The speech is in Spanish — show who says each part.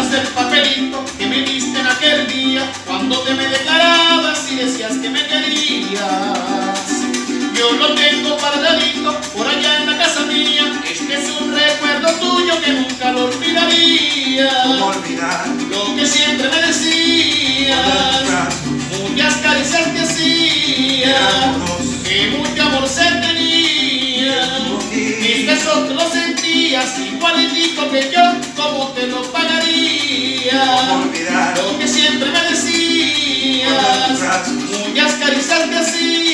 Speaker 1: acuerdas del papelito que me diste en aquel día cuando te me declarabas y decías que me querías? Yo lo tengo guardadito por allá en la casa mía. Este es un recuerdo tuyo que nunca lo olvidaría.
Speaker 2: ¿Cómo olvidar
Speaker 1: lo que siempre me decías? Muchas caricias que hacías, que mucho amor se tenía. Mis besos lo sentías igualitico que yo, ¿cómo te lo pagaría?
Speaker 2: ¿Cómo olvidar
Speaker 1: lo que siempre me decías? Muchas caricias que hacías,